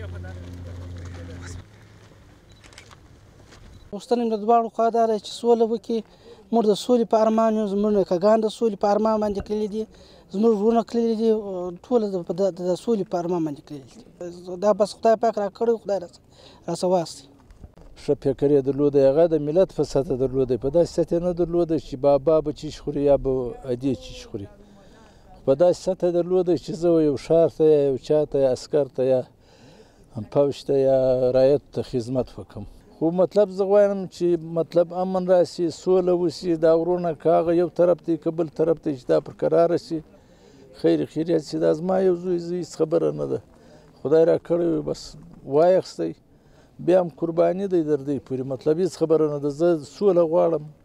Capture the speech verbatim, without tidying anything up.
غوښتنه مې د دواړو خوا دا ده چې سوله وکړي. موږ د سولې په ارمان یو، زموږ نیکهګان د سولې په ارمان باندې کړلي دي، زموږ وروڼه کړلي دي، ټول د سولې په ارمان باندې کړلي دي. دا بس خدای پاک راکړی، خدای راسه واستي. ښه فکر یې درلودی، هغه د ملت په سطحه درلودی، په داسې سطحه نه درلوده چې بابا به چیش خوري یا به ادې چیش خوري. په داسې سطحه درلوده چې زه یو ښار ته یا یو چا ته یا عسکر ته یا پوځ ته یا رعیت ته خدمت وکړم. خو مطلب زه غواړم چې مطلب امن راسي، سوله وسي، دا ورونه که هغه یو طرف دی که بل طرف دی چې دا پر کراره سي، خیر خیریت سي. دا زما یو زوی زه هېڅ خبره نه ده، خدای را کړی وي بس وایخستی، بیا هم قرباني دی در دی پورې. مطلب هېڅ خبره نه ده، زه سوله غواړم.